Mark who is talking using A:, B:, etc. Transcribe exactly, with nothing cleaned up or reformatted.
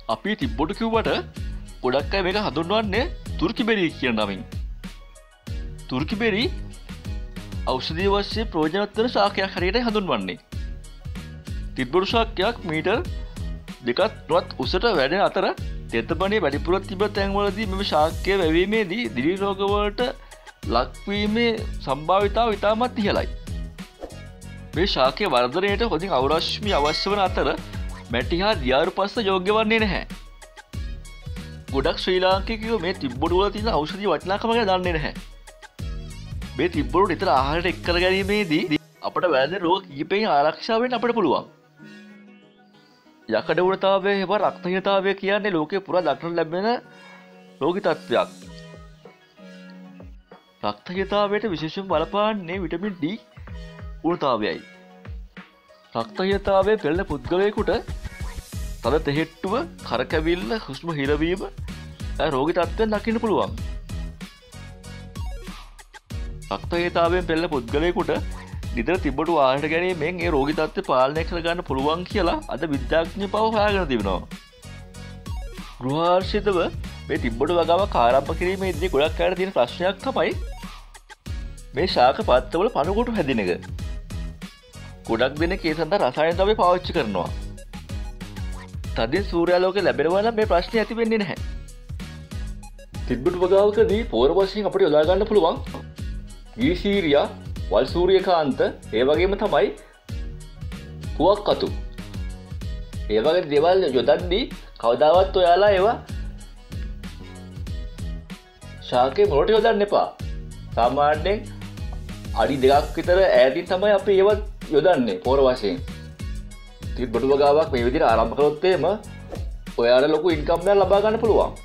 A: අපි තිබ්බොට කිව්වට ගොඩක් අය මේක හඳුන්වන්නේ තුර්කි බෙරි කියන නමින්. තුර්කි බෙරි ඖෂධීය වශයෙන් ප්‍රයෝජනවත් වන ශාකයක් හැටියට හඳුන්වන්නේ. තිබ්බොටු ශාකයක් මීටර් දෙකක් තුනක් උසට වැඩෙන අතර තෙතමනේ වැඩිපුර තිබෙන තැන්වලදී මෙම ශාකය වැවීමේදී දිලි රෝග වලට ලක්වීමේ සම්භාවිතාව ඉතාමත් ඉහළයි. මේ ශාකයේ වර්ධනයට හොඳින් අවරශ්මි අවශ්‍ය වන අතර මැටි හා දියාරු පස්ස යෝග්‍ය වන්නේ නැහැ. ගොඩක් ශ්‍රී ලාංකිකයෝ මේ තිබ්බොටු වල තියෙන ඖෂධීය වටිනාකම ගැන දන්නේ නැහැ. මේ තිබ්බොටු නිතර ආහාරයට එක් කර ගැනීමේදී අපට වැළඳෙන රෝග කිහිපයෙන් ආරක්ෂා වෙන්න අපට පුළුවන්. යකඩ වෘතාවය හෙව රක්තහීනතාවය කියන්නේ ලෝකේ පුරා දක්නට ලැබෙන රෝගී තත්ත්වයක්. රක්තහීනතාවයට විශේෂයෙන් බලපාන්නේ විටමින් D වෘතාවයයි. රක්තහීනතාවයෙන් පෙළෙන පුද්ගලයෙකුට තද තෙහෙට්ටුව, කරකැවිල්ල, හුස්ම හිරවීම රෝගී තත්ත්වයන් දකින්න පුළුවන්. රක්තහීනතාවයෙන් පෙළෙන පුද්ගලයෙකුට නිතර තිබ්බොටු ආහාර ගැනීමෙන් ඒ රෝගී තත්ත්වය පාලනය කරගන්න පුළුවන් කියලා අද විද්‍යාඥයෝ පව හොයාගෙන තිබෙනවා. ගෘහාශ්‍රිතව මේ තිබ්බොටු වගාවක් ආරම්භ කිරීමේදී ගොඩක් අයට තියෙන ප්‍රශ්නයක් තමයි මේ ශාක පත්‍රවල පණුකොටු හැදෙන එක. ගොඩක් දෙනෙක් ඒ සඳහා රසායන ද්‍රව්‍ය පාවිච්චි කරනවා. තදින් සූර්යාලෝකය ලැබෙනවා නම් මේ ප්‍රශ්නේ ඇති වෙන්නේ නැහැ. තිබ්බොටු වගාවකදී පෝර වශයෙන් අපිට යොදා ගන්න පුළුවන් ගීසීරියා, වල් සූරියකාන්ත, ඒ වගේම තමයි පුවක්කතු. ඒ වගේ දේවල් යොදද්දී කවදාවත් ඔයාලා ඒවා ශාකේ මොලට යොදන්න එපා. සාමාන්‍යයෙන් අඩි දෙකක් විතර ඈතින් තමයි අපි ඒවා යොදන්නේ පෝර වශයෙන්. තිබ්බොටු වගාවක් මේ විදිහට ආරම්භ කළොත් එහෙම ඔයාලා ලොකු ඉන්කම් එකක් ලබා ගන්න පුළුවන්.